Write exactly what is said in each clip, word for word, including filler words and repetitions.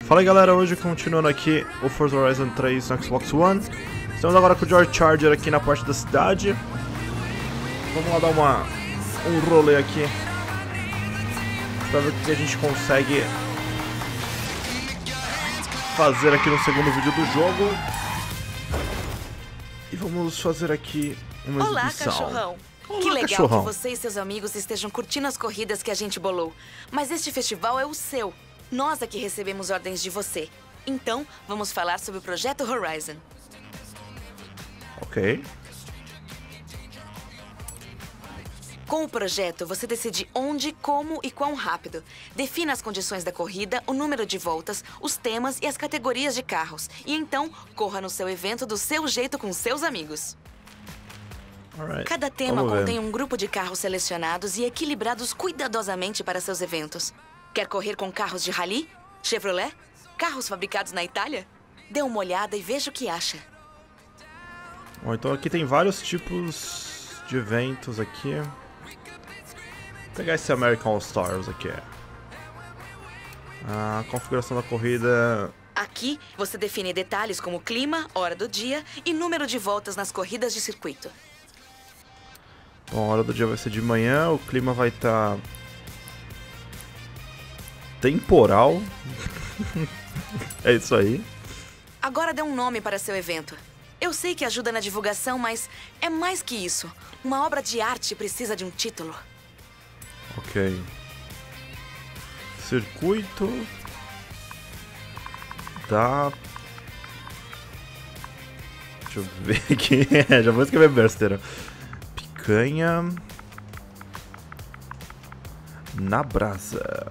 Fala aí galera, hoje continuando aqui o Forza Horizon três no Xbox One. Estamos agora com o George Charger aqui na parte da cidade. Vamos lá dar uma, um rolê aqui pra ver o que a gente consegue fazer aqui no segundo vídeo do jogo. E vamos fazer aqui uma Olá, exibição. cachorrão. Olá, que legal cachorrão. que você e seus amigos estejam curtindo as corridas que a gente bolou. Mas este festival é o seu. Nós aqui recebemos ordens de você. Então, vamos falar sobre o Projeto Horizon. Ok. Com o projeto, você decide onde, como e quão rápido. Defina as condições da corrida, o número de voltas, os temas e as categorias de carros. E então, corra no seu evento do seu jeito com seus amigos. Alright. Cada tema Vamos ver. contém um grupo de carros selecionados e equilibrados cuidadosamente para seus eventos. Quer correr com carros de rally? Chevrolet? Carros fabricados na Itália? Dê uma olhada e veja o que acha. Bom, então aqui tem vários tipos de eventos aqui. Vou pegar esse American All Stars aqui. A configuração da corrida. Aqui, você define detalhes como clima, hora do dia e número de voltas nas corridas de circuito. Bom, a hora do dia vai ser de manhã, o clima vai estar tá temporal. É isso aí. Agora dê um nome para seu evento. Eu sei que ajuda na divulgação, mas é mais que isso. Uma obra de arte precisa de um título. Ok. Circuito da... Deixa eu ver aqui. Já vou escrever besteira. Picanha na brasa.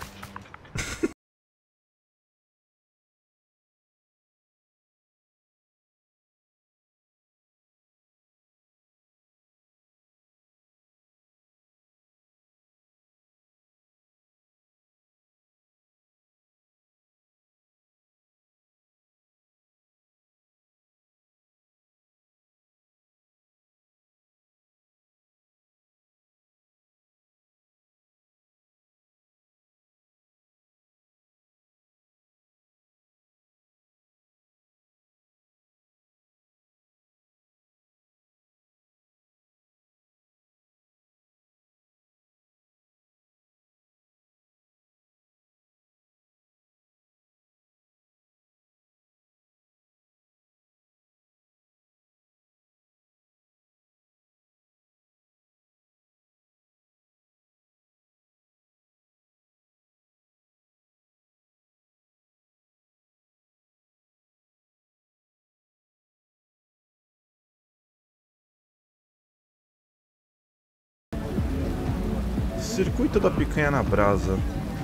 Circuito da picanha na brasa.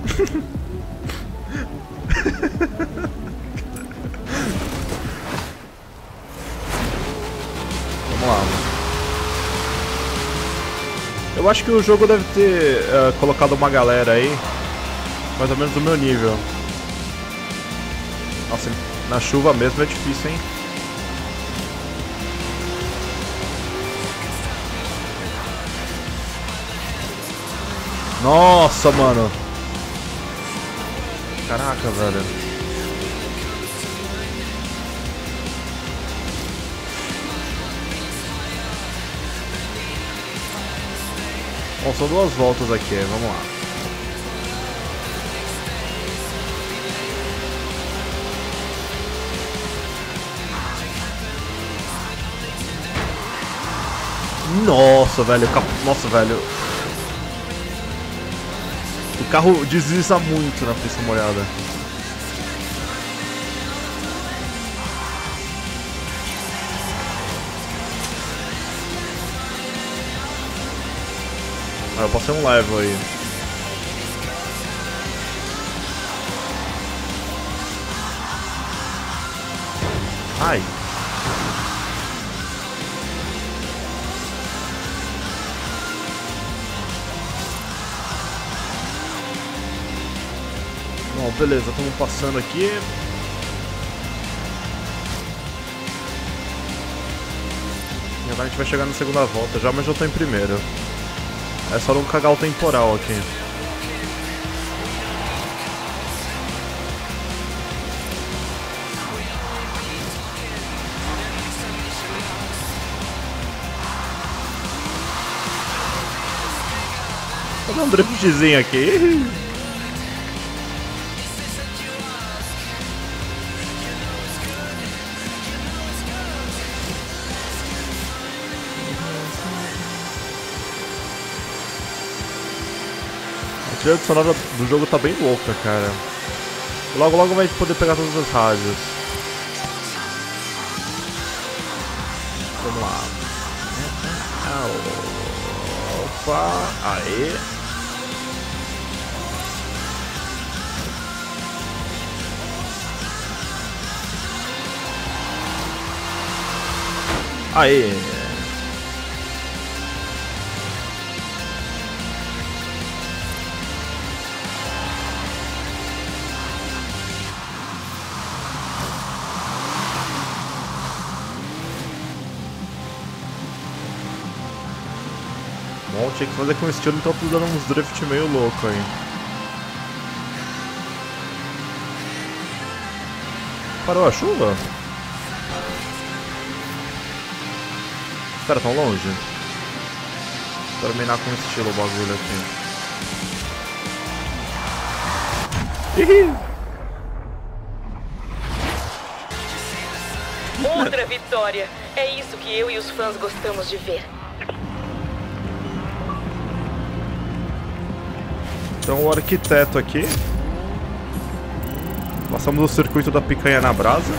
Vamos lá. Eu acho que o jogo deve ter uh, colocado uma galera aí, mais ou menos do meu nível. Nossa, na chuva mesmo é difícil, hein? Nossa, mano. Caraca, velho. Bom, são duas voltas aqui, vamos lá. Nossa, velho. Nossa, velho. O carro desliza muito na pista molhada. Ah, eu passei um level aí. Ai. Bom, beleza, estamos passando aqui. E agora a gente vai chegar na segunda volta já, mas já tô em primeiro. É só não cagar o temporal aqui. fazer um driftzinho aqui. A trilha sonora do jogo tá bem louca, cara. Logo, logo vai poder pegar todas as rádios. Vamos lá. Opa, aê. Aê. Bom, tinha que fazer com estilo, então tô dando uns drift meio louco aí. Parou a chuva? Os caras tão longe? Vou terminar com estilo o bagulho aqui. Hihi! Outra vitória! É isso que eu e os fãs gostamos de ver. Então o arquiteto aqui. Passamos o circuito da picanha na brasa.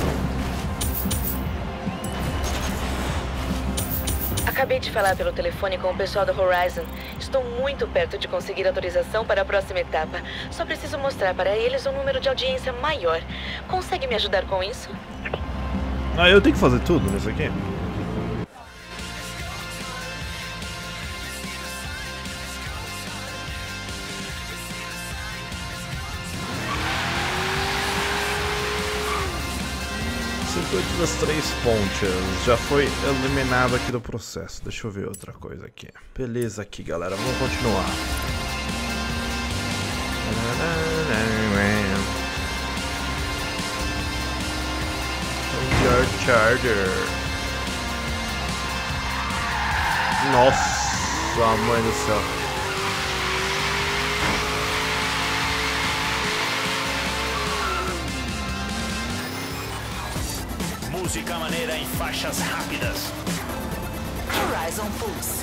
Acabei de falar pelo telefone com o pessoal da Horizon. Estou muito perto de conseguir autorização para a próxima etapa. Só preciso mostrar para eles um número de audiência maior. Consegue me ajudar com isso? Ah, eu tenho que fazer tudo nisso aqui? Circuito das Três Pontes já foi eliminado aqui do processo. Deixa eu ver outra coisa aqui. Beleza aqui, galera. Vamos continuar. Jar Charger. Nossa, mãe do céu. Música maneira em faixas rápidas. Horizon Pulse.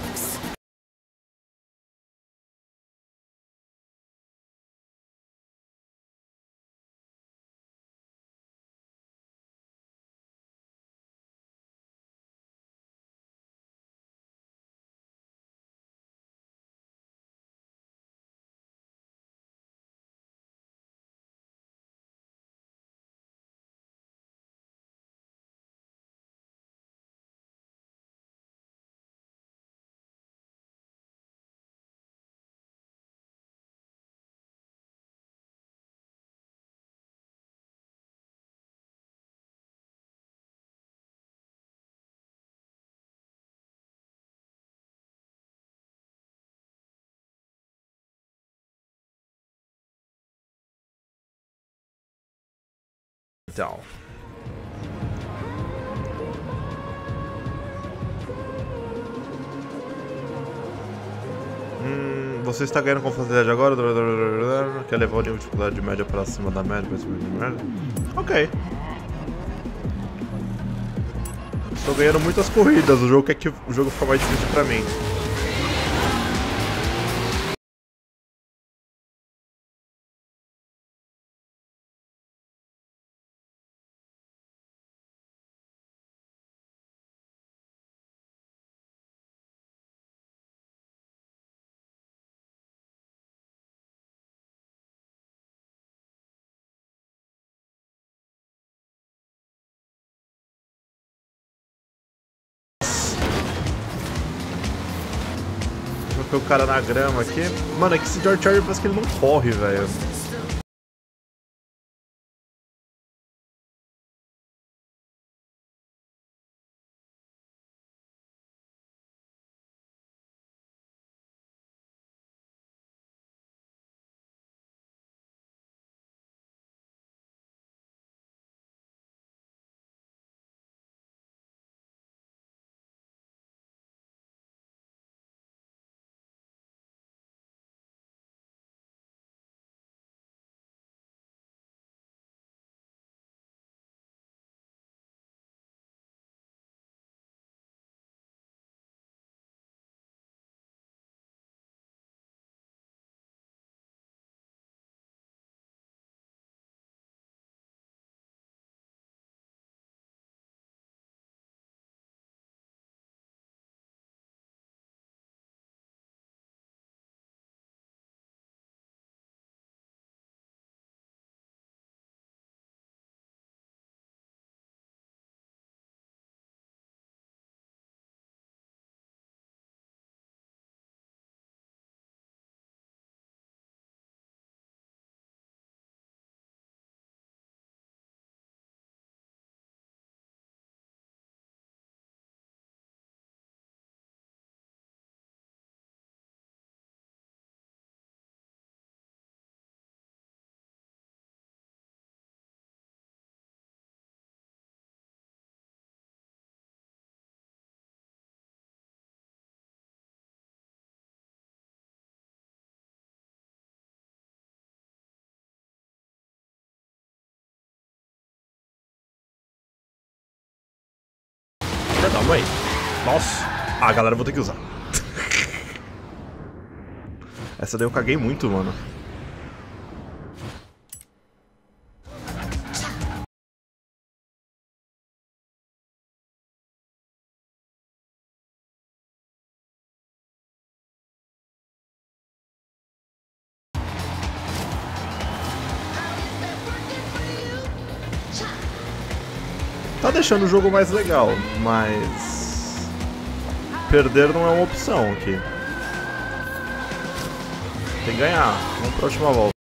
Então. Hum, você está ganhando com facilidade agora? Quer levar o nível de dificuldade de média para cima da média, para cima da média? Ok. Estou ganhando muitas corridas, o jogo quer que o jogo fica mais difícil para mim. Coloquei o cara na grama aqui. Mano, é que esse George Charger parece que ele não corre, velho. calma aí. Nossa. Ah, galera, eu vou ter que usar. Essa daí eu caguei muito, mano. Tá deixando o jogo mais legal, mas perder não é uma opção aqui. Tem que ganhar. Vamos pra última volta.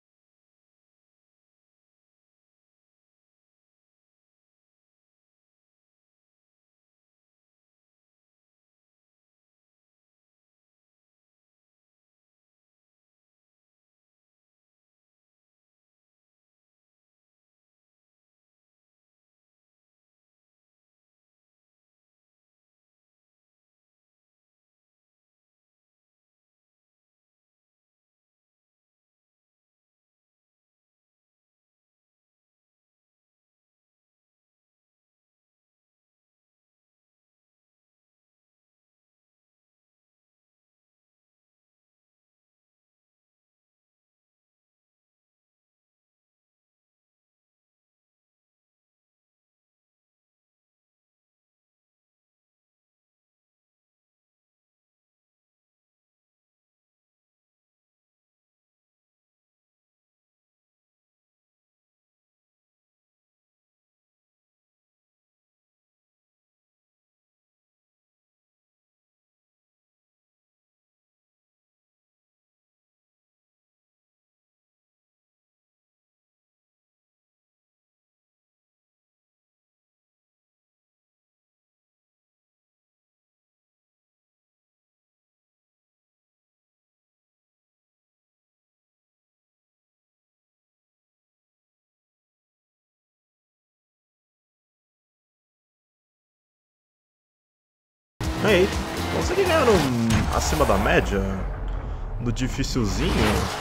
Aí, consegui ganhar no, acima da média? No dificilzinho?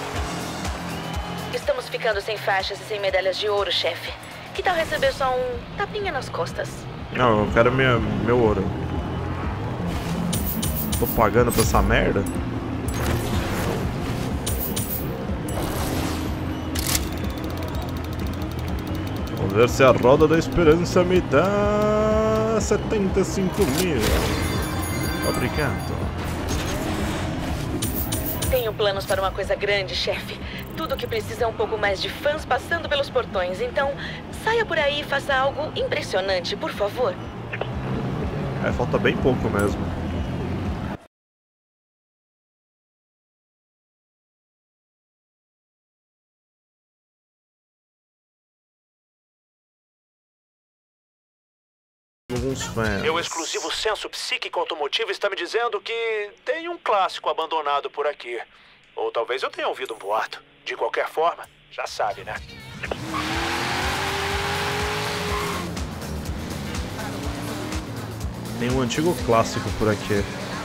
Estamos ficando sem faixas e sem medalhas de ouro, chefe. Que tal receber só um tapinha nas costas? Não, eu quero minha, meu ouro. Tô pagando pra essa merda? Vamos ver se a roda da esperança me dá setenta e cinco mil. Obrigado. Tenho planos para uma coisa grande, chefe. Tudo o que precisa é um pouco mais de fãs passando pelos portões. Então, saia por aí e faça algo impressionante, por favor. É, falta bem pouco mesmo. Alguns fãs. Meu exclusivo senso psíquico automotivo está me dizendo que tem um clássico abandonado por aqui. Ou talvez eu tenha ouvido um boato. De qualquer forma, já sabe, né? Tem um antigo clássico por aqui.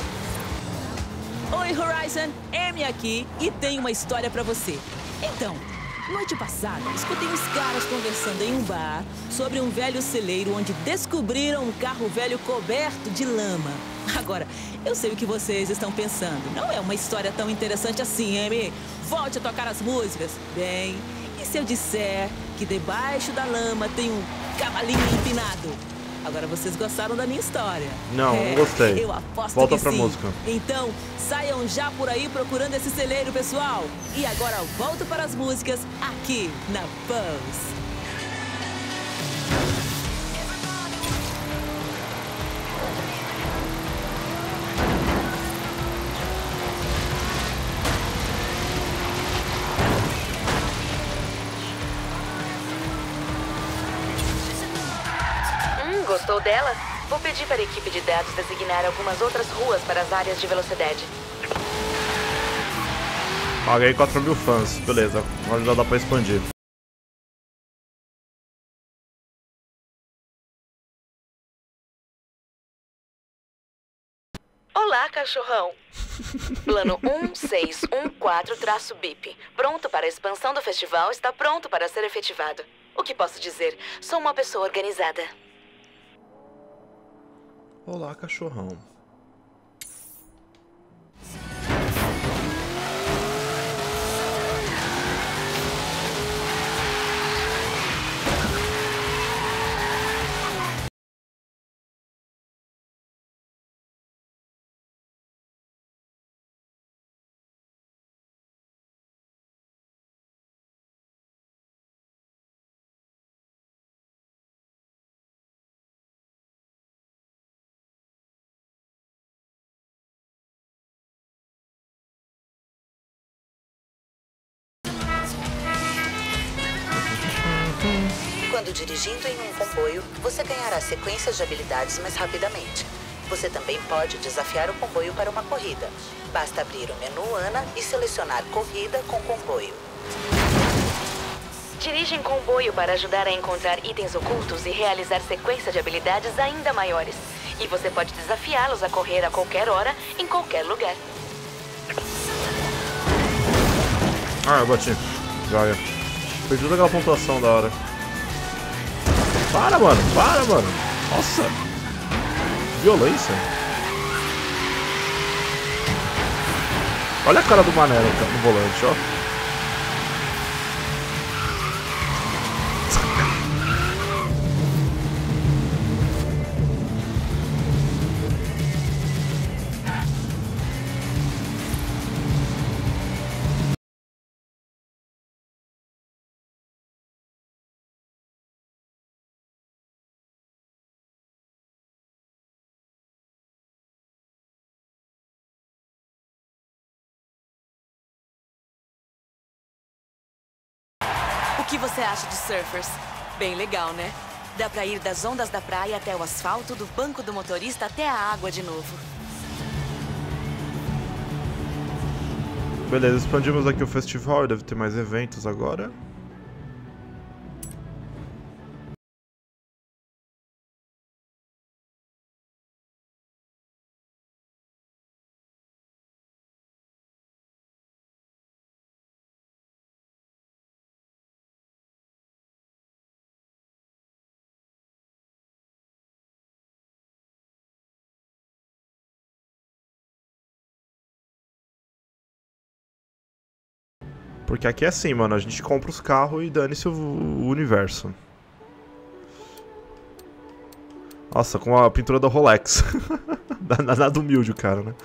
Oi, Horizon, Amy aqui e tenho uma história pra você. Então, noite passada, escutei uns caras conversando em um bar sobre um velho celeiro onde descobriram um carro velho coberto de lama. Agora, eu sei o que vocês estão pensando. Não é uma história tão interessante assim, Amy. Volte a tocar as músicas. Bem, e se eu disser que debaixo da lama tem um cavalinho empinado? Agora vocês gostaram da minha história? Não, é, não gostei. Eu aposto Volta que pra sim. música. Então, saiam já por aí procurando esse celeiro, pessoal. E agora volto para as músicas aqui na Pulse. Gostou dela? Vou pedir para a equipe de dados designar algumas outras ruas para as áreas de velocidade. Paguei quatro mil fãs. Beleza, agora já dá pra expandir. Olá, cachorrão. Plano um seis um quatro B I P. Pronto para a expansão do festival, está pronto para ser efetivado. O que posso dizer? Sou uma pessoa organizada. Olá, cachorrão. Quando dirigindo em um comboio, você ganhará sequências de habilidades mais rapidamente. Você também pode desafiar o comboio para uma corrida. Basta abrir o menu ANA e selecionar Corrida com Comboio. Dirige em comboio para ajudar a encontrar itens ocultos e realizar sequências de habilidades ainda maiores. E você pode desafiá-los a correr a qualquer hora, em qualquer lugar. Ah, eu bati. Joia. Perdi toda aquela pontuação da hora. Para, mano. Para, mano. Nossa. Violência. Olha a cara do Mané no volante, ó. O que você acha de surfers? Bem legal, né? Dá pra ir das ondas da praia até o asfalto, do banco do motorista até a água de novo. Beleza, expandimos aqui o festival, deve ter mais eventos agora. Porque aqui é assim, mano, a gente compra os carros e dane-se o, o universo. Nossa, com a pintura da Rolex. Nada humilde o cara, né?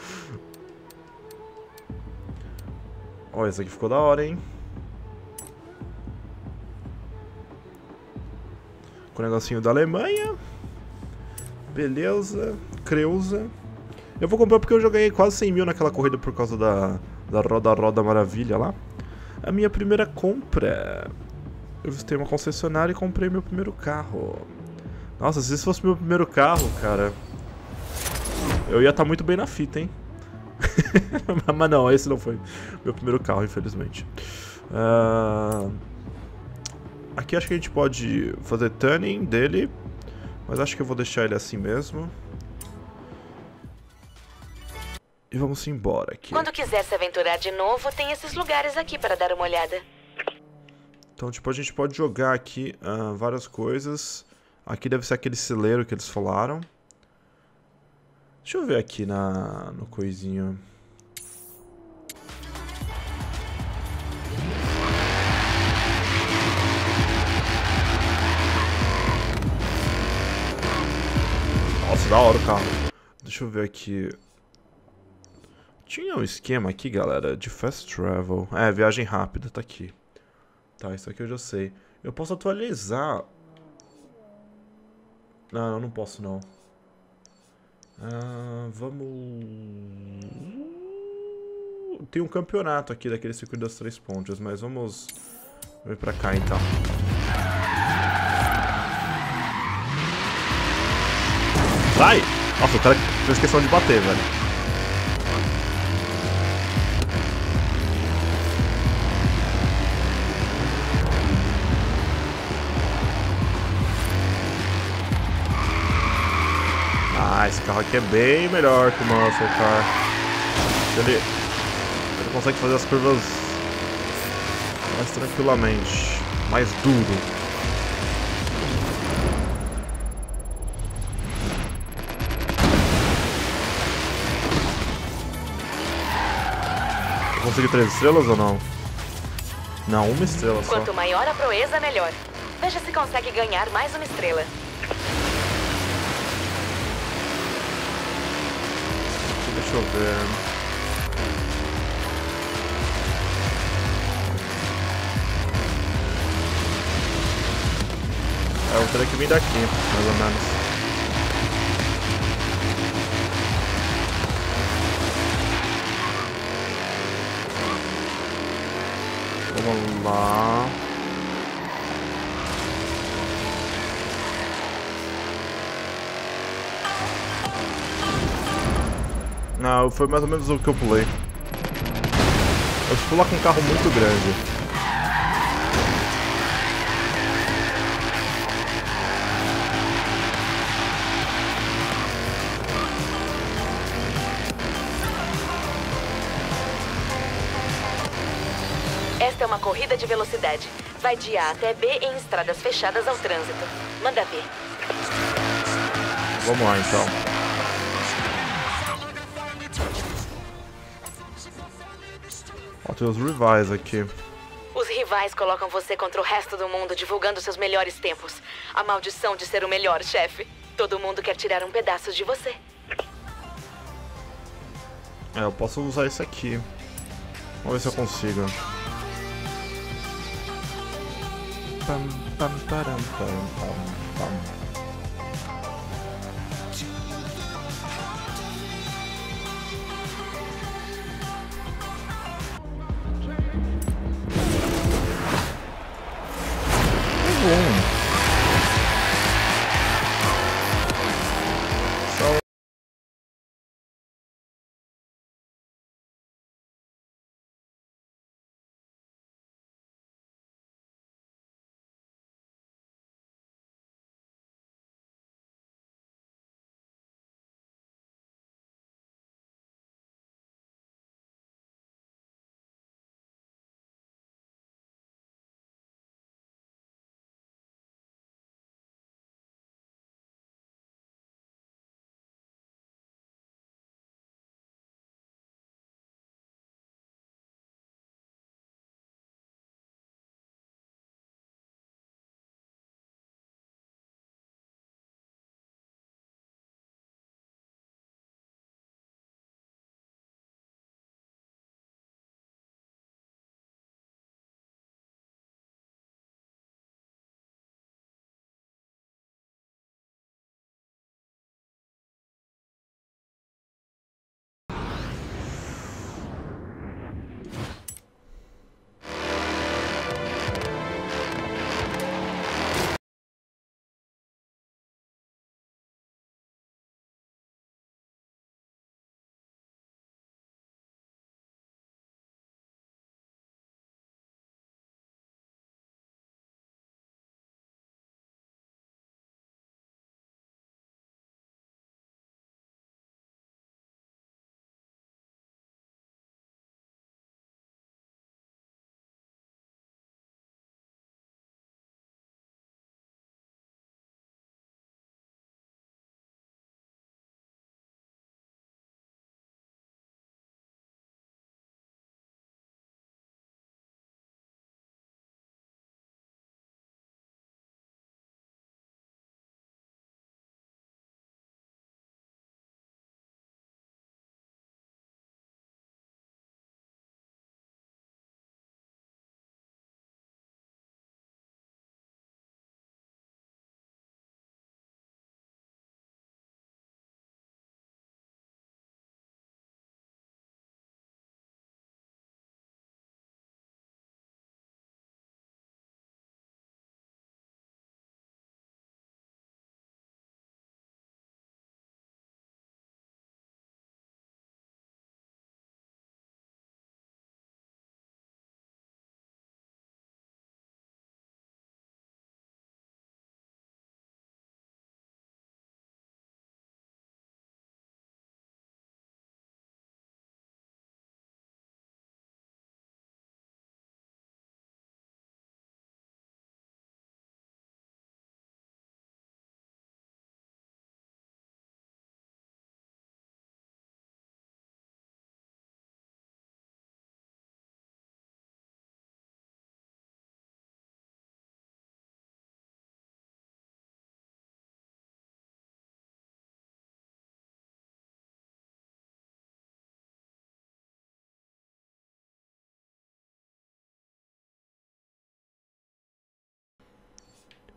Ó, esse aqui ficou da hora, hein? Com o negocinho da Alemanha. Beleza. Creuza. Eu vou comprar porque eu joguei quase cem mil naquela corrida por causa da, da Roda Roda Maravilha lá. A minha primeira compra. Eu visitei uma concessionária e comprei meu primeiro carro. Nossa, se esse fosse meu primeiro carro, cara, eu ia estar muito bem na fita, hein? Mas não, esse não foi meu primeiro carro, infelizmente. Uh... Aqui acho que a gente pode fazer tuning dele, mas acho que eu vou deixar ele assim mesmo. E vamos embora aqui. Quando quiser se aventurar de novo, tem esses lugares aqui para dar uma olhada. Então, tipo, a gente pode jogar aqui uh, várias coisas. Aqui deve ser aquele celeiro que eles falaram. Deixa eu ver aqui na, no coisinho. Nossa, da hora o carro. Deixa eu ver aqui. Tinha um esquema aqui, galera, de fast travel. É, viagem rápida, tá aqui. Tá, isso aqui eu já sei. Eu posso atualizar. Não, eu não posso não. Ah, vamos... Tem um campeonato aqui daquele circuito das três pontes, mas vamos... Vamos ir pra cá então. Sai! Nossa, o cara fez questão de bater, velho. Ah, esse carro aqui é bem melhor que o Muscle Car. Ele, ele consegue fazer as curvas mais tranquilamente, mais duro. consegui três estrelas ou não? Não, uma estrela só. Quanto maior a proeza, melhor. Veja se consegue ganhar mais uma estrela. Deixa eu ver. É, eu teria que vir daqui, mais ou menos. Vamos lá. Não, foi mais ou menos o que eu pulei. Eu fui pular com um carro muito grande. Esta é uma corrida de velocidade. Vai de A até B em estradas fechadas ao trânsito. Manda ver. Vamos lá, então. Ó, tem os rivais aqui. Os rivais colocam você contra o resto do mundo, divulgando seus melhores tempos. A maldição de ser o melhor, chefe. Todo mundo quer tirar um pedaço de você. É, eu posso usar isso aqui. Vamos ver se eu consigo. Pam, pam, param, pam, pam, pam. Bom.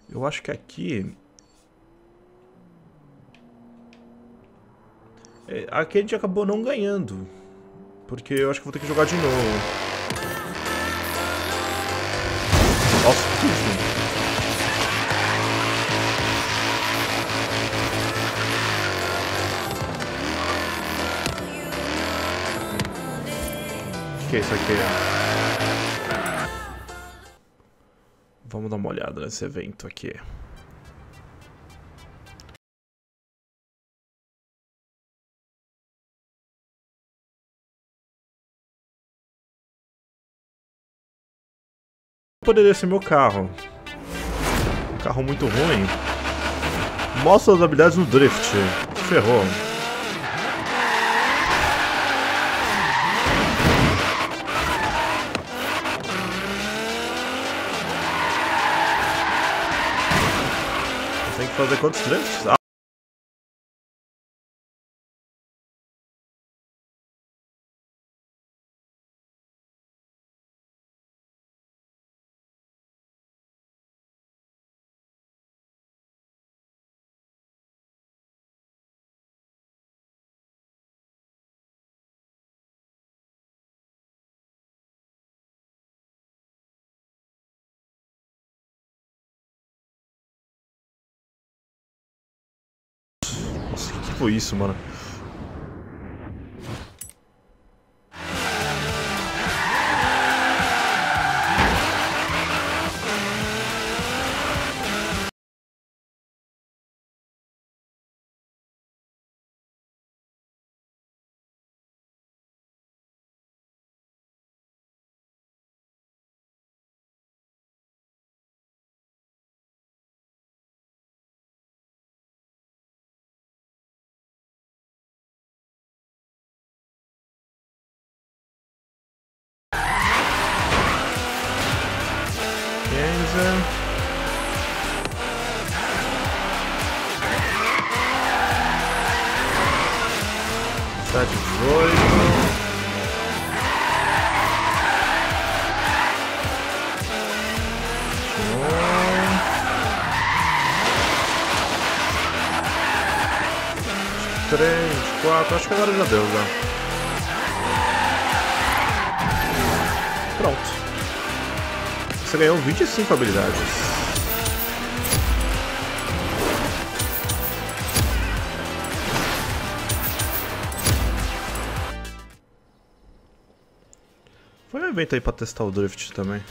Eu acho que aqui... É, aqui a gente acabou não ganhando. Porque eu acho que vou ter que jogar de novo. Nossa, que isso? O que é isso aqui? Vamos dar uma olhada nesse evento aqui. Poderia ser meu carro. Um carro muito ruim. Mostra as habilidades no drift. Ferrou. Tem que fazer quantos drifts? Ah. Nossa, o que foi isso, mano? Sete, dezoito. Três, quatro, acho que agora já deu, já. Pronto. Você ganhou vinte e cinco habilidades. Foi um evento aí pra testar o drift também.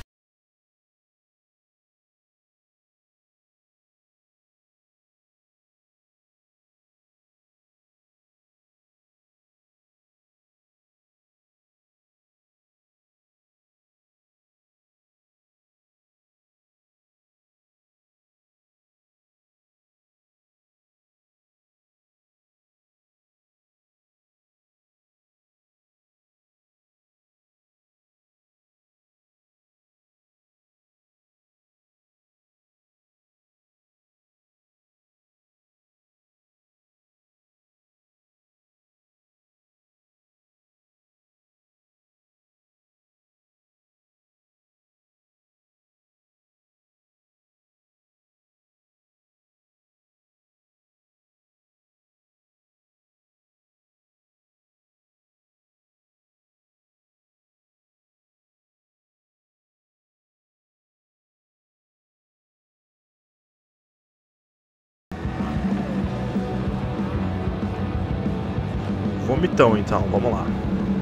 Vomitão, então, vamos lá.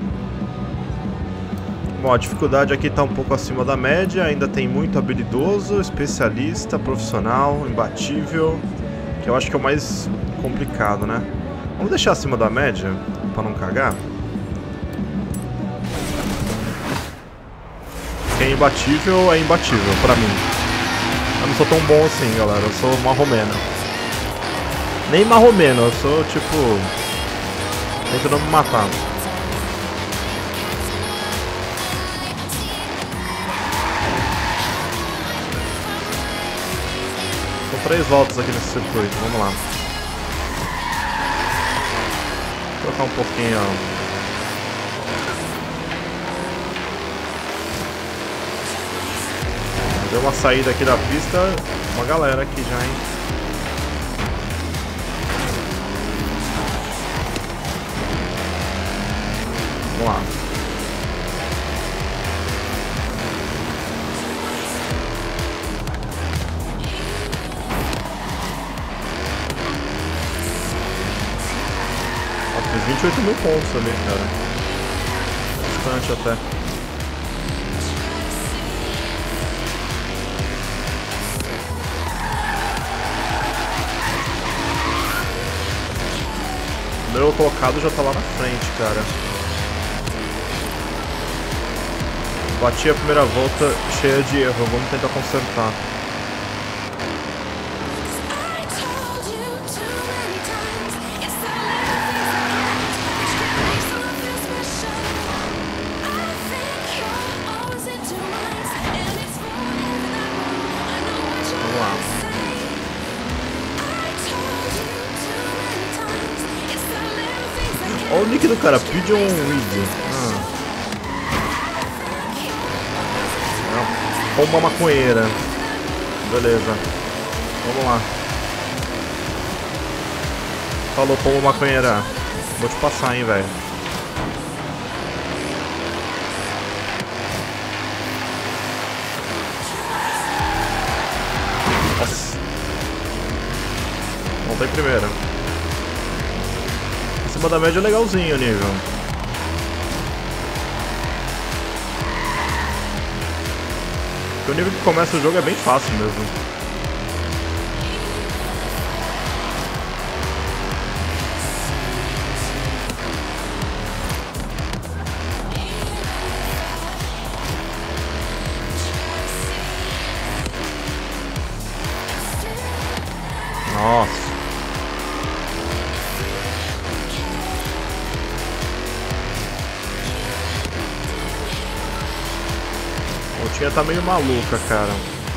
Bom, a dificuldade aqui está um pouco acima da média, ainda tem muito habilidoso, especialista, profissional, imbatível, que eu acho que é o mais complicado, né? Vamos deixar acima da média, para não cagar. Quem é imbatível é imbatível, pra mim. Eu não sou tão bom assim, galera, eu sou marromeno. Nem marromeno, eu sou tipo... Tenta não me matar. São três voltas aqui nesse circuito, vamos lá. Vou trocar um pouquinho, ó. Tem uma saída aqui da pista, uma galera aqui já, hein? Vamos lá. Ó, tem vinte e oito mil pontos ali, cara. Bastante até. O primeiro colocado já tá lá na frente, cara. Bati a primeira volta cheia de erro, vamos tentar consertar. Vamos lá. Olha o nick do cara, Pigeon Weed. Ah. Pomba maconheira. Beleza. Vamos lá. Falou, pomba maconheira. Vou te passar, hein, velho. Nossa. Voltei primeiro. Em cima da média é legalzinho o nível. Porque o nível que começa o jogo é bem fácil mesmo. Nossa. A Tia tá meio maluca, cara.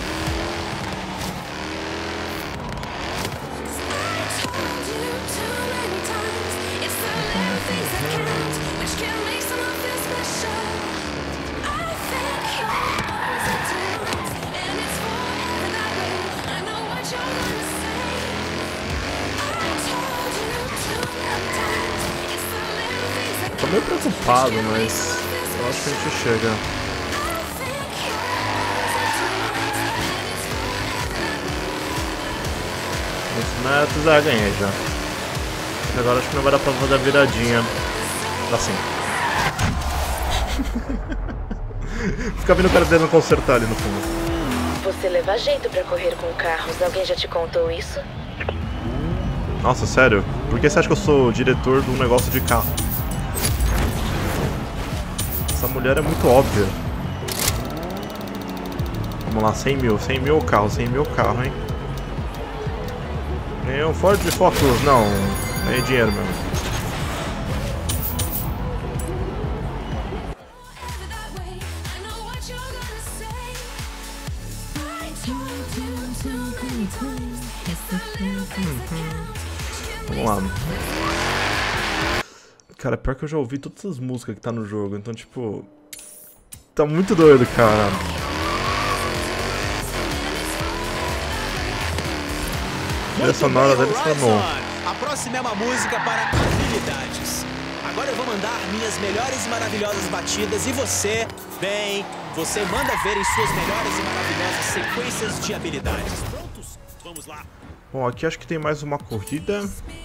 Tô meio preocupado, mas eu acho que a gente chega. Metros, ah, ganhei já. Agora acho que não vai dar pra fazer a viradinha. Assim. Fica vendo o cara tentando consertar ali no fundo. Você leva jeito pra correr com carros. Alguém já te contou isso? Nossa, sério? Por que você acha que eu sou diretor de um negócio de carro? Essa mulher é muito óbvia. Vamos lá, cem mil. cem mil o carro, cem mil o carro, hein? Ganhei um Ford Focus, não, ganhei dinheiro mesmo. Vamos lá. Cara, pior que eu já ouvi todas as músicas que tá no jogo, então tipo... Tá muito doido, cara. A trilha sonora dele estranou. A próxima é uma música para habilidades. Agora eu vou mandar minhas melhores e maravilhosas batidas e você, bem, você manda ver em suas melhores e maravilhosas sequências de habilidades. Prontos? Vamos lá. Bom, aqui acho que tem mais uma corrida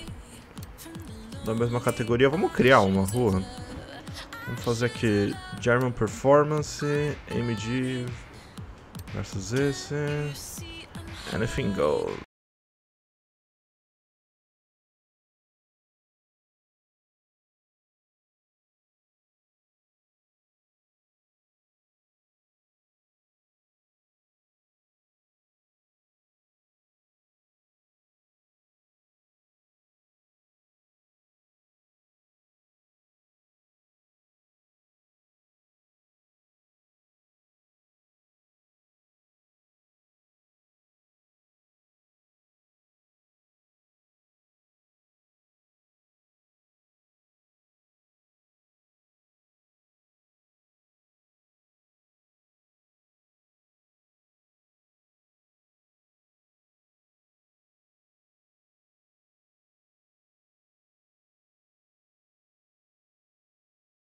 da mesma categoria. Vamos criar uma rua. Vamos fazer aqui German Performance, M G versus esse. Anything goes.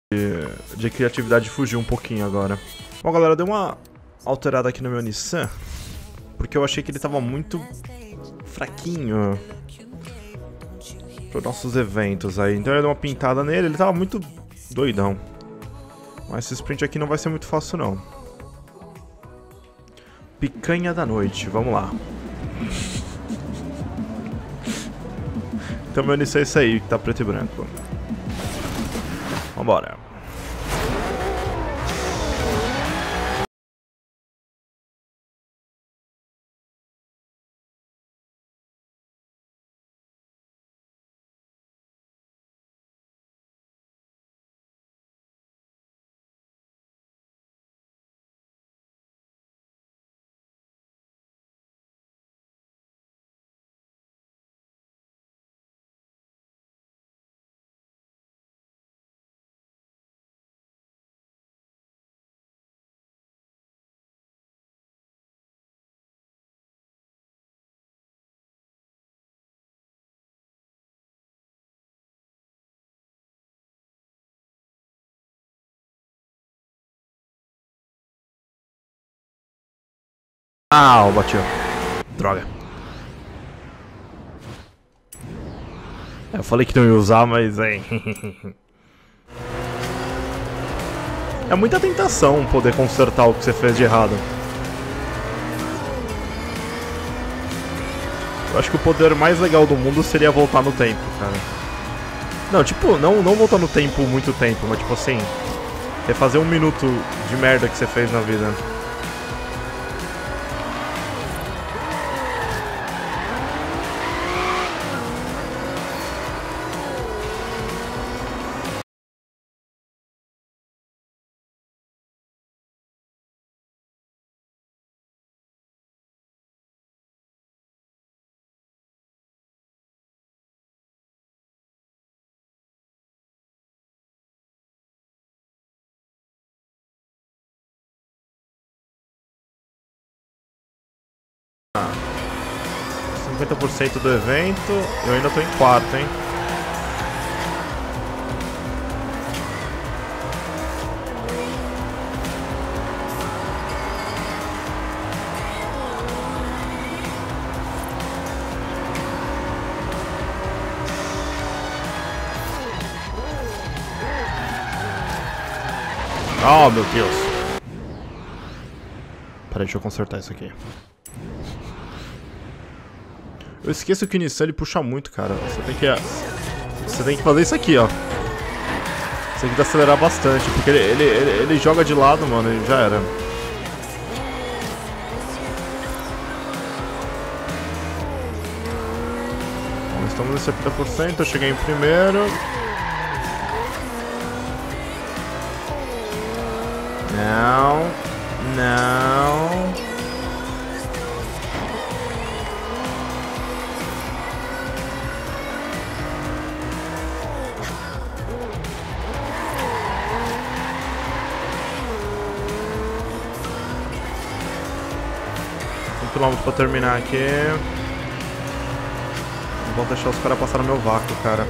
de, de criatividade fugiu um pouquinho agora. Bom, galera, deu uma alterada aqui no meu Nissan, porque eu achei que ele tava muito fraquinho para os nossos eventos aí. Então eu dei uma pintada nele, ele tava muito doidão. Mas esse sprint aqui não vai ser muito fácil, não. Picanha da noite, vamos lá. Então meu Nissan é esse aí, que tá preto e branco. Vambora. Ah, bateu. Droga. Eu falei que não ia usar, mas é. É muita tentação poder consertar o que você fez de errado. Eu acho que o poder mais legal do mundo seria voltar no tempo, cara. Não, tipo, não, não voltar no tempo muito tempo, mas tipo assim, refazer um minuto de merda que você fez na vida. cinquenta por cento do evento, eu ainda tô em quarto, hein? Oh, meu Deus. Peraí, deixa eu consertar isso aqui. Eu esqueço que o Nissan ele puxa muito, cara. Você tem que... Você tem que fazer isso aqui, ó. Você tem que acelerar bastante, porque ele, ele, ele, ele joga de lado, mano, e já era. Bom, estamos em setenta por cento, eu cheguei em primeiro. Não, não. Um quilômetro pra terminar aqui. Não vou deixar os caras passar no meu vácuo, cara.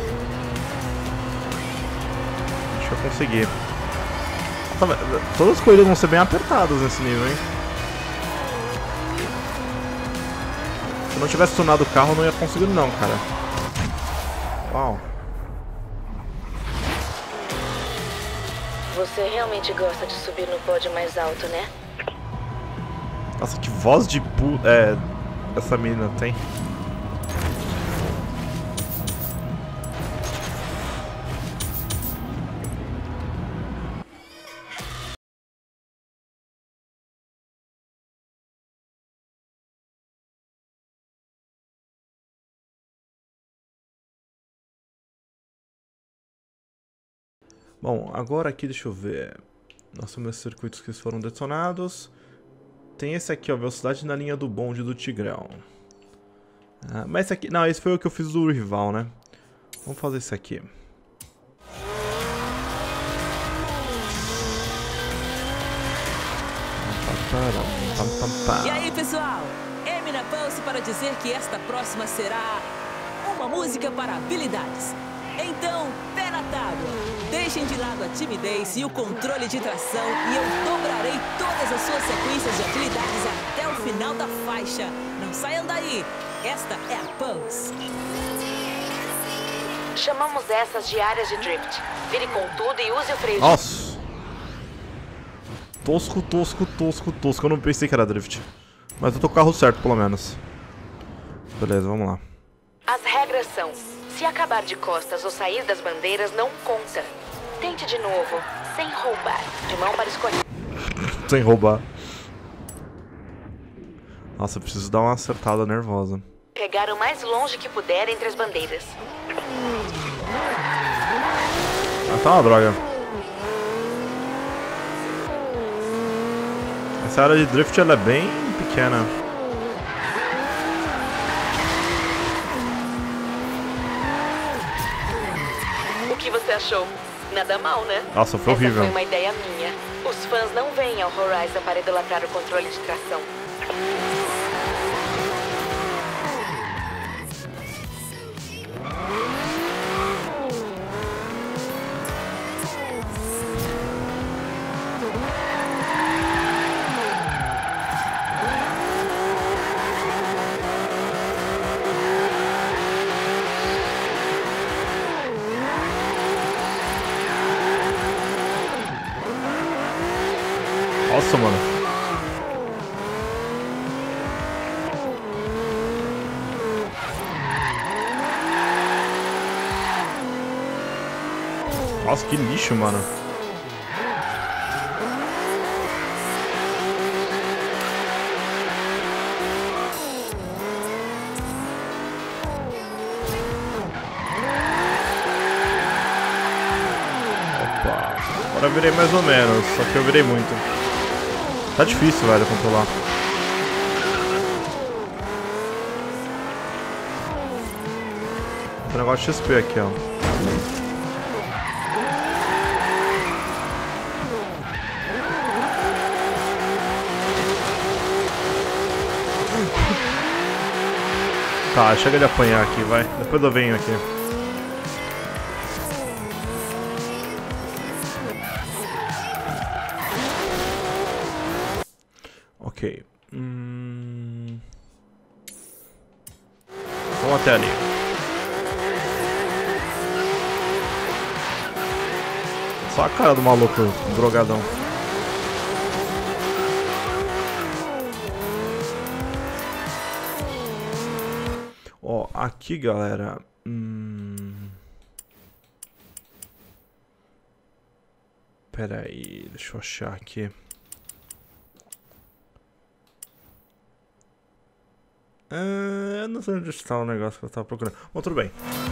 Deixa eu conseguir. Todas as corridas vão ser bem apertadas nesse nível, hein? Se eu não tivesse tunado o carro, eu não ia conseguir não, cara. Uau. Você realmente gosta de subir no pódio mais alto, né? Nossa, que voz de pu... É... Essa menina tem. Bom, agora aqui deixa eu ver. Nós temos esses circuitos que foram detonados. Tem esse aqui, ó, velocidade na linha do bonde do Tigrão. Ah, mas esse aqui... Não, esse foi o que eu fiz do rival, né? Vamos fazer esse aqui. E aí, pessoal? M na Pulse para dizer que esta próxima será uma música para habilidades. Então, pé na tábua. Deixem de lado a timidez e o controle de tração e eu dobrarei todas as suas sequências de habilidades até o final da faixa. Não saiam daí. Esta é a Pulse. Chamamos essas de áreas de drift. Vire com tudo e use o freio. Nossa. Tosco, tosco, tosco, tosco. Eu não pensei que era drift. Mas eu tô com o carro certo, pelo menos. Beleza, vamos lá. As regras são: se acabar de costas ou sair das bandeiras, não conta. Tente de novo, sem roubar. De mão para escolher. Sem roubar. Nossa, eu preciso dar uma acertada nervosa. Pegar o mais longe que puder entre as bandeiras. Ah, tá uma droga. Essa área de drift ela é bem pequena. O que você achou? Nada mal, né? Nossa, foi horrível. Essa foi uma ideia minha. Os fãs não vêm ao Horizon para idolatrar o controle de tração. Nossa, mano. Nossa, que lixo, mano. Opa. Agora eu virei mais ou menos, só que eu virei muito. Tá difícil, velho, controlar. Tem um negócio de X P aqui, ó. Tá, chega de apanhar aqui, vai. Depois eu venho aqui. Ok. Hum... Vamos até ali. Só a cara do maluco drogadão. Ó, aqui, galera. Hum... Pera aí, deixa eu achar aqui. Ah, eu não sei onde está o negócio que eu estava procurando. Bom, tudo bem.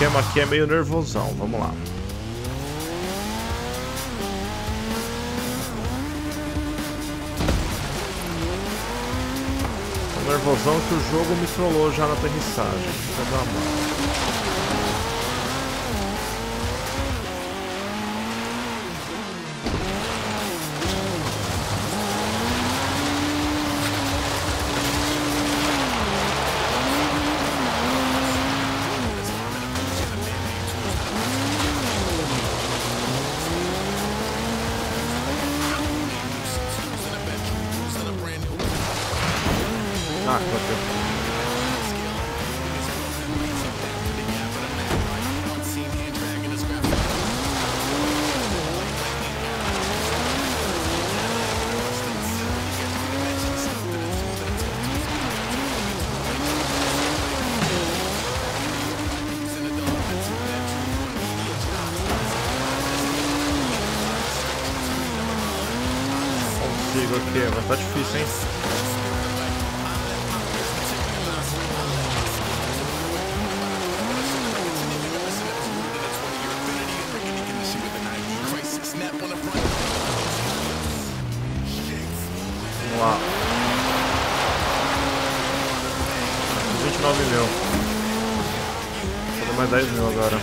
esquema aqui é meio nervosão. Vamos lá. Tô nervosão que o jogo me trollou já na aterrissagem. Vou dar uma... Ah, bateu. Consigo aqui, mas tá difícil, hein? Vamos lá. vinte e nove mil. Vou dar mais dez mil agora.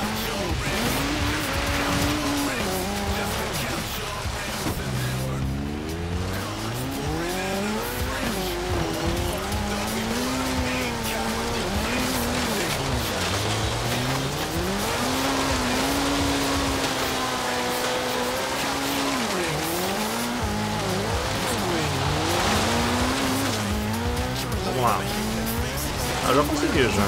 Vamos lá. Eu já consegui já.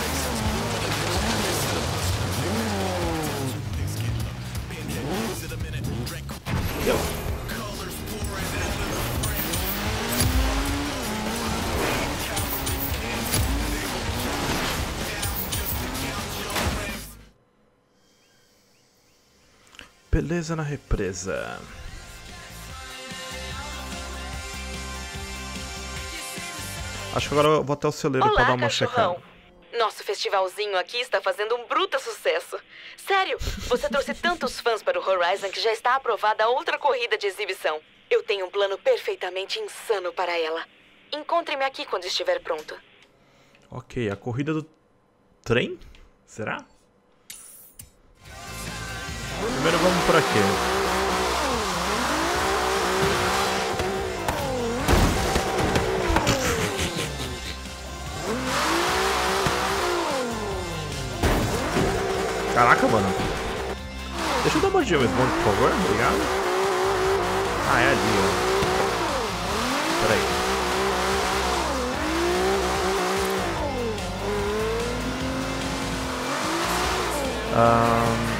Deu. Beleza na represa. Acho que agora eu vou até o celeiro Olá, pra dar uma cachorrão. checada. Nosso festivalzinho aqui está fazendo um bruto sucesso. Sério, você trouxe tantos fãs para o Horizon que já está aprovada outra corrida de exibição. Eu tenho um plano perfeitamente insano para ela. Encontre-me aqui quando estiver pronto. Ok, a corrida do trem? Será? Primeiro vamos por aqui. Caraca, mano. Deixa eu dar uma dica, por favor. Obrigado. Ah, é ali, ó. Pera aí. Um...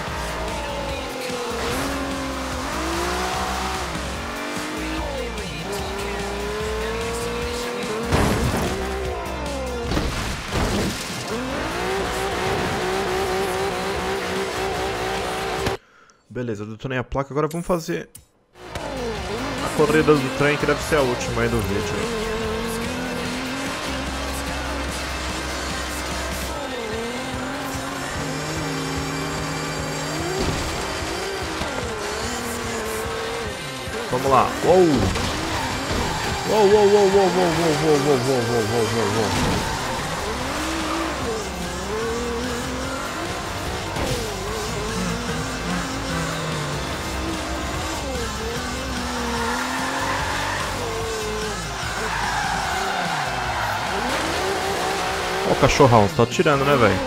Beleza, eu detonei a placa, agora vamos fazer a corrida do trem, que deve ser a última aí do vídeo. Vamos lá. Uou! Uou, uou, uou, uou, uou, uou, uou, uou, uou, uou, uou, uou. Ó o cachorrão, você tá atirando, né, velho?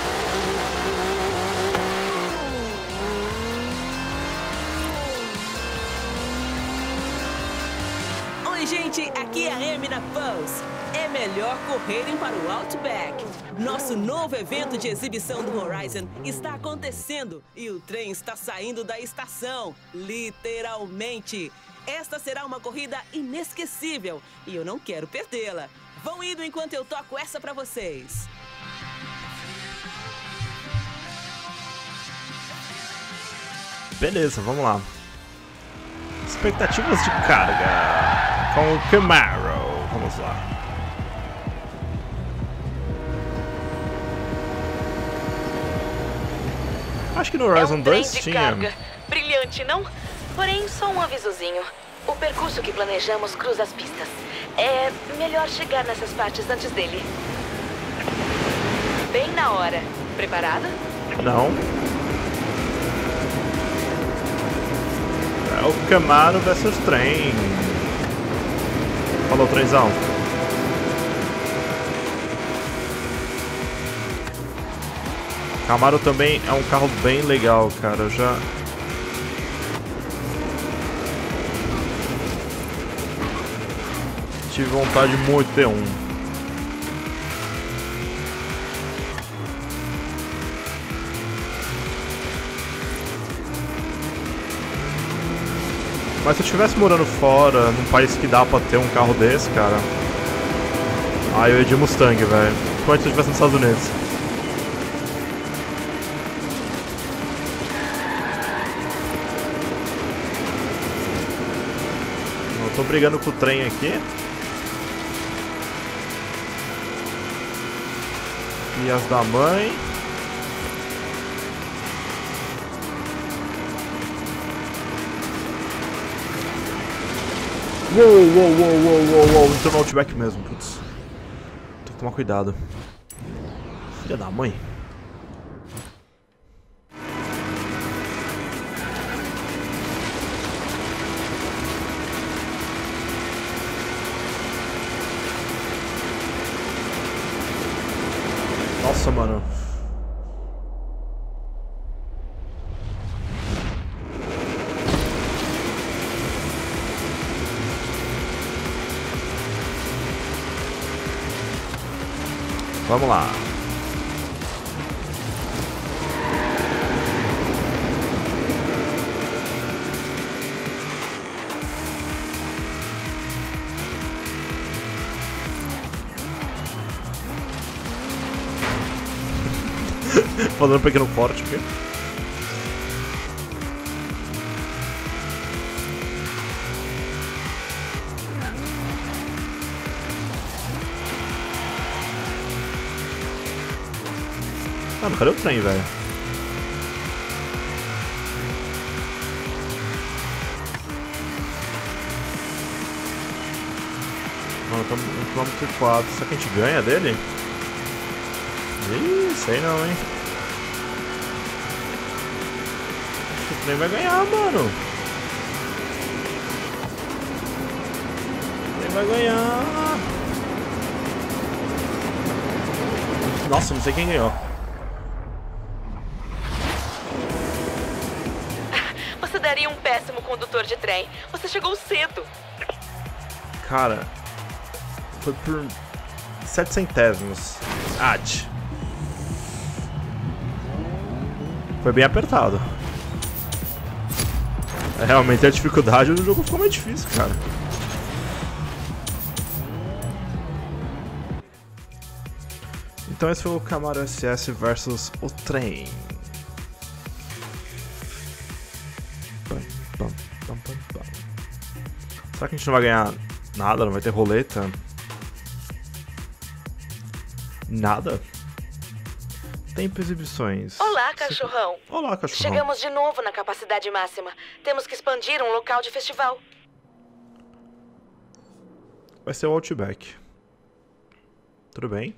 Oi, gente, aqui é a Amy na Pulse. É melhor correrem para o Outback. Nosso novo evento de exibição do Horizon está acontecendo e o trem está saindo da estação, literalmente. Esta será uma corrida inesquecível e eu não quero perdê-la. Vão indo enquanto eu toco essa pra vocês. Beleza, vamos lá. Expectativas de carga com o Camaro. Vamos lá. Acho que no Horizon é um trem dois de tinha. carga. Brilhante, não? Porém, só um avisozinho. O percurso que planejamos cruza as pistas. É melhor chegar nessas partes antes dele. Bem na hora. Preparado? Não. É o Camaro versus trem. Falou, trenzão. Camaro também é um carro bem legal, cara. Eu já... tive vontade muito de ter um. Mas se eu estivesse morando fora, num país que dá pra ter um carro desse, cara... Ah, eu ia de Mustang, velho. Enquanto se eu estivesse nos Estados Unidos. Eu tô brigando com o trem aqui. E as da mãe. Uou, uou, uou, uou, uou, uou. Entrou no Outback mesmo, putz. Tem que tomar cuidado. Filha da mãe. Nossa, mano. Vamos lá. Fazendo um pequeno corte aqui. Mano, cadê o trem, velho? Mano, estamos no quilômetro quatro. Será que a gente ganha dele? Ih, sei não, hein? Acho que o trem vai ganhar, mano. O trem vai ganhar. Nossa, não sei quem ganhou. Você daria um péssimo condutor de trem. Você chegou cedo. Cara, foi por sete centésimos. Ad. Foi bem apertado. É, realmente a dificuldade do jogo ficou mais difícil, cara. Então esse foi o Camaro S S versus o trem. Será que a gente não vai ganhar nada? Não vai ter roleta? Nada? Tempo e exibições. Olá, cachorrão. Olá, cachorrão. Chegamos de novo na capacidade máxima. Temos que expandir um local de festival. Vai ser o Outback. Tudo bem?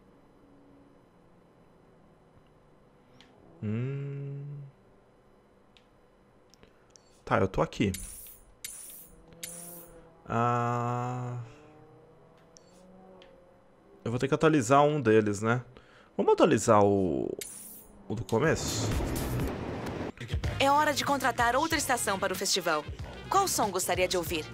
Hum... Tá, eu tô aqui. Ah... Eu vou ter que atualizar um deles, né? Vamos atualizar o... o do começo? É hora de contratar outra estação para o festival. Qual som gostaria de ouvir?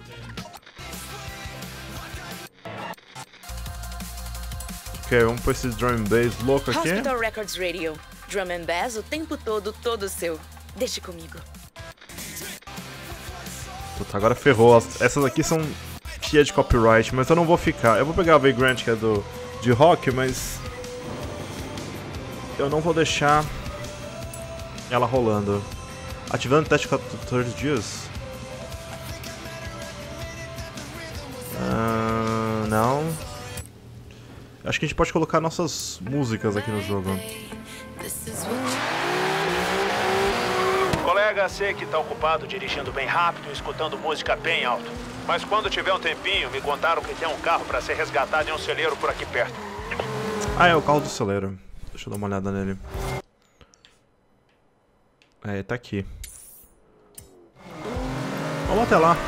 Ok, vamos pôr esse drum and bass louco aqui. Hospital Records Radio. Drum and bass o tempo todo, todo seu. Deixe comigo. Puta, agora ferrou. Essas aqui são cheias de copyright, mas eu não vou ficar. Eu vou pegar a Vagrant, que é do, de rock, mas... eu não vou deixar ela rolando. Ativando o teste de quatorze dias? Uh, não. Acho que a gente pode colocar nossas músicas aqui no jogo. colega sei que tá ocupado dirigindo bem rápido e escutando música bem alto. Mas quando tiver um tempinho, me contaram que tem um carro pra ser resgatado em um celeiro por aqui perto. Ah, é o carro do celeiro. Deixa eu dar uma olhada nele. É, tá aqui. Vamos até lá.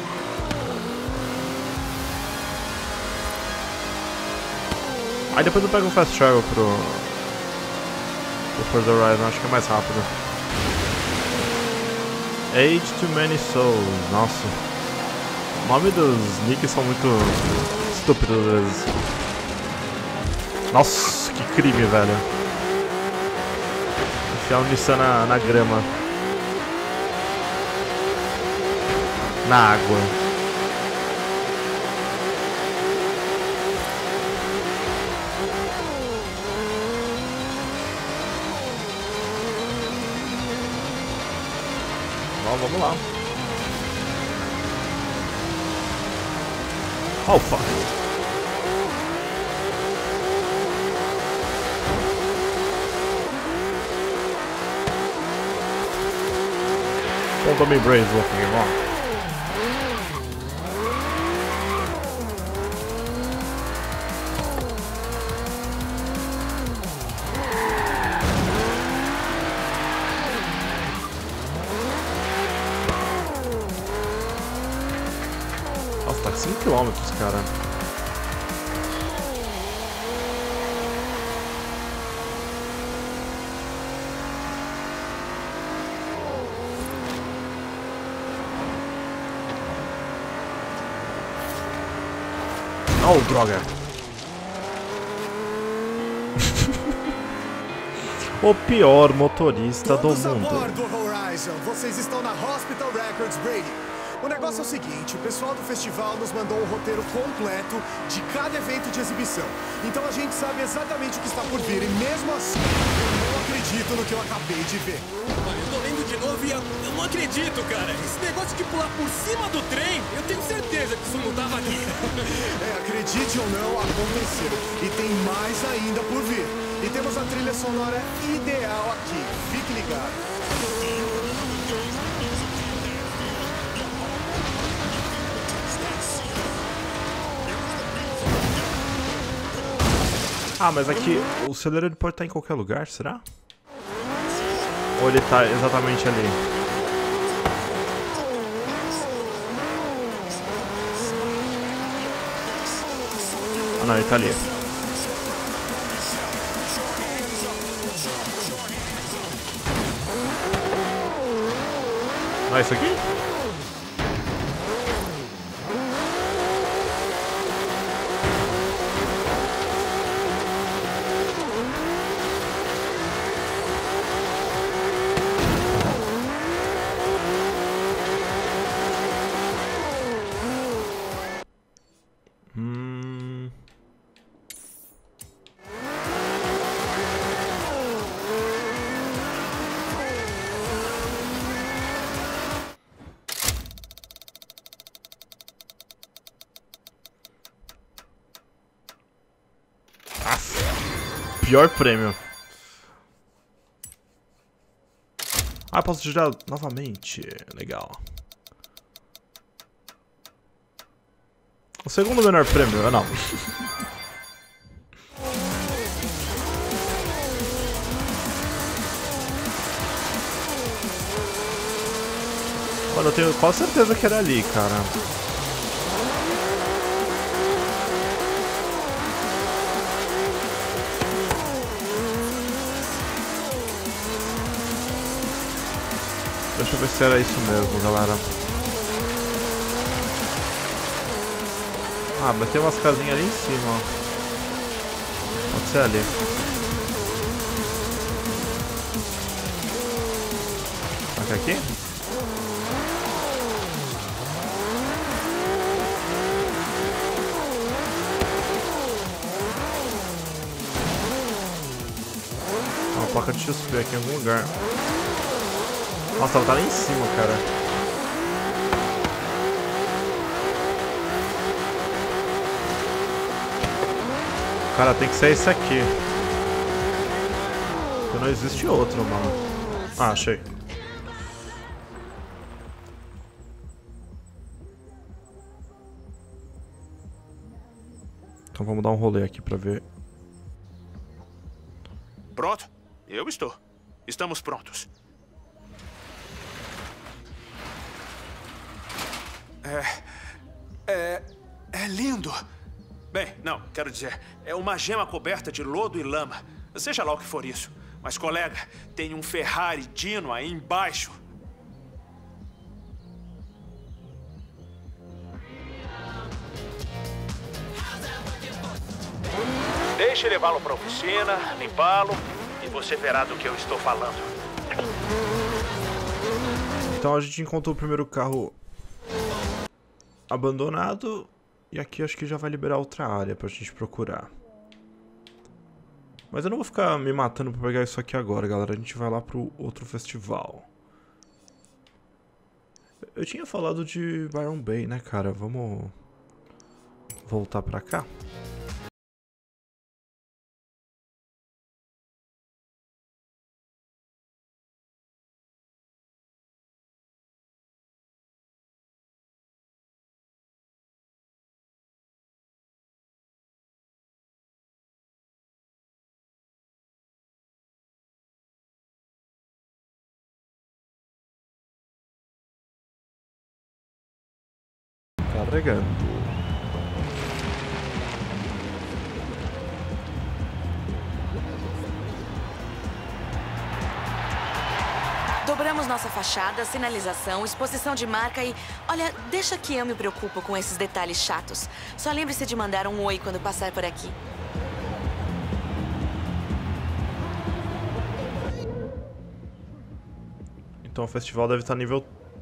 Aí depois eu pego o Fast Travel pro... pro Forza Horizon, acho que é mais rápido. Age to Many Souls, nossa. O nome dos nicks são muito estúpidos às vezes. Nossa, que crime, velho. Enfiar um Nissan na, na grama. Na água. Bom, vamos lá. Oh, fuck. Don't be brave looking wrong. Nossa, tá cinco quilômetros, cara. Oh, droga. O pior motorista do mundo. A bordo, Horizon. Vocês estão na Hospital Records, Brady. O negócio é o seguinte, o pessoal do festival nos mandou um roteiro completo de cada evento de exibição. Então a gente sabe exatamente o que está por vir e mesmo assim, eu não acredito no que eu acabei de ver. Olha, eu tô lendo de novo e eu, eu não acredito, cara. Esse negócio de pular por cima do trem, eu tenho certeza que isso não tava aqui. É, acredite ou não, aconteceu. E tem mais ainda por vir. E temos a trilha sonora ideal aqui. Fique ligado. Ah, mas aqui o celeiro pode estar em qualquer lugar, será? Ou ele tá exatamente ali? Ah não, ele tá ali. Não é isso aqui? Hum... Pior prêmio. Ah, posso girar novamente. Legal. O segundo menor prêmio, eu não. Olha, eu tenho quase certeza que era ali, cara. Deixa eu ver se era isso mesmo, galera. Ah, mas tem umas casinhas ali em cima, ó. Pode ser ali. Será que é aqui? Tem uma placa de X P aqui em algum lugar. Nossa, ela tá lá em cima, cara. Cara, tem que ser esse aqui. Porque não existe outro, mano. Ah, achei. Então vamos dar um rolê aqui pra ver. Pronto? Eu estou. Estamos prontos. É... É... É lindo. Bem, não, quero dizer, é uma gema coberta de lodo e lama. Seja lá o que for isso. Mas, colega, tem um Ferrari Dino aí embaixo. Deixe levá-lo para a oficina, limpá-lo, e você verá do que eu estou falando. Então a gente encontrou o primeiro carro abandonado. E aqui acho que já vai liberar outra área pra gente procurar. Mas eu não vou ficar me matando pra pegar isso aqui agora, galera. A gente vai lá pro outro festival. Eu tinha falado de Byron Bay, né, cara? Vamos voltar pra cá. Carregando. Dobramos nossa fachada, sinalização, exposição de marca e... Olha, deixa que eu me preocupo com esses detalhes chatos. Só lembre-se de mandar um oi quando passar por aqui. Então o festival deve estar nível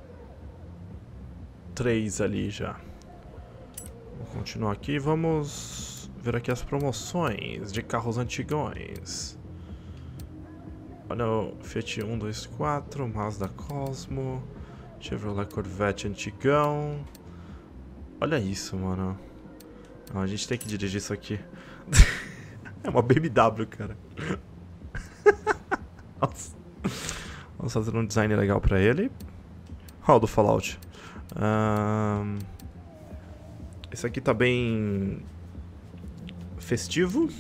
três ali já. Vamos continuar aqui. Vamos ver aqui as promoções de carros antigões. Olha o Fiat um dois quatro, Mazda Cosmo, Chevrolet Corvette antigão. Olha isso, mano. Não, a gente tem que dirigir isso aqui. É uma B M W, cara. Nossa. Vamos fazer um design legal pra ele. Olha o do Fallout. Um, esse aqui tá bem festivo.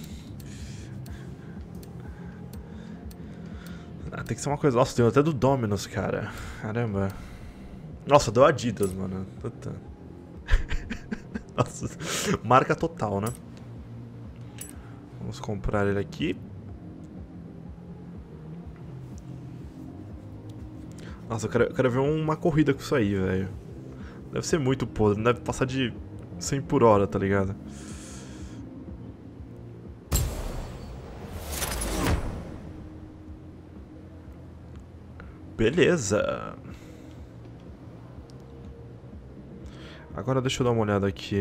Ah, tem que ser uma coisa... Nossa, tem até do Dominus, cara. Caramba. Nossa, deu Adidas, mano. Puta. Nossa, marca total, né? Vamos comprar ele aqui. Nossa, eu quero, eu quero ver uma corrida com isso aí, velho. Deve ser muito podre, não deve passar de cem por hora, tá ligado? Beleza. Agora deixa eu dar uma olhada aqui.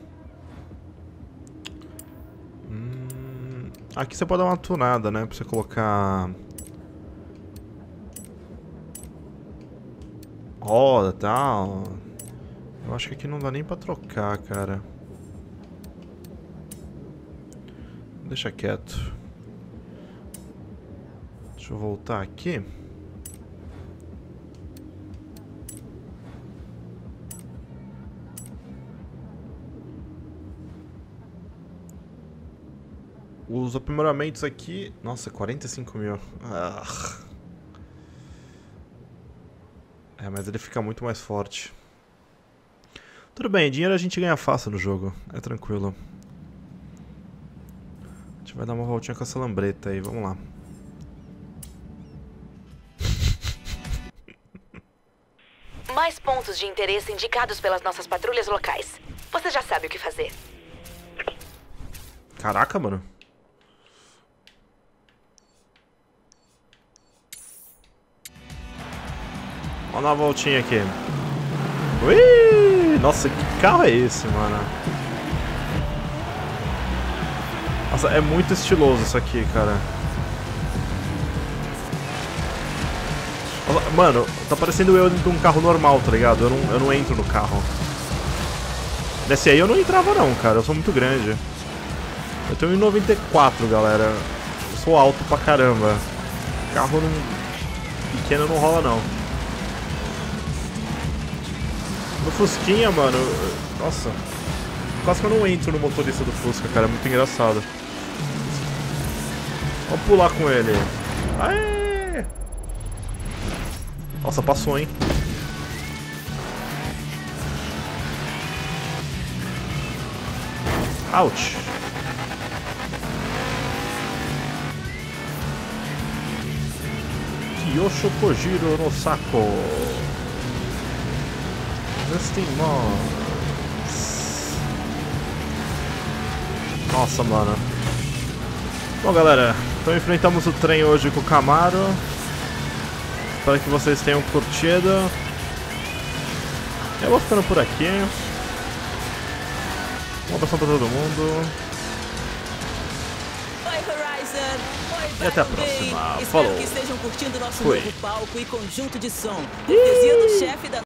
Hum, aqui você pode dar uma tunada, né? Pra você colocar... roda e tal. Eu acho que aqui não dá nem pra trocar, cara. Deixa quieto. Deixa eu voltar aqui. Os aprimoramentos aqui... Nossa, quarenta e cinco mil. Ah. É, mas ele fica muito mais forte. Tudo bem, dinheiro a gente ganha fácil no jogo. É tranquilo. A gente vai dar uma voltinha com essa lambreta aí, vamos lá. Mais pontos de interesse indicados pelas nossas patrulhas locais. Você já sabe o que fazer. Caraca, mano. Vamos dar uma voltinha aqui. Ui! Nossa, que carro é esse, mano? Nossa, é muito estiloso isso aqui, cara. Mano, tá parecendo eu de um carro normal, tá ligado? Eu não, eu não entro no carro. Nesse aí eu não entrava não, cara. Eu sou muito grande. Eu tenho um e noventa e quatro, galera. Eu sou alto pra caramba. Carro não... pequeno não rola, não. No Fusquinha, mano... Nossa. quase que eu não entro no motorista do Fusca, cara. É muito engraçado. Vamos pular com ele. Aê! Nossa, passou, hein? Ouch! Kyosho Kojiro no saco. Destimos. Nossa, mano. Bom, galera, então enfrentamos o trem hoje com o Camaro. Espero que vocês tenham curtido. Eu vou ficando por aqui. Um abração pra todo mundo. Oi, Horizon! Oi, E até a Batman! próxima. Espero Falou. que estejam curtindo nosso Fui. novo palco e conjunto de som. Cortesia do chefe da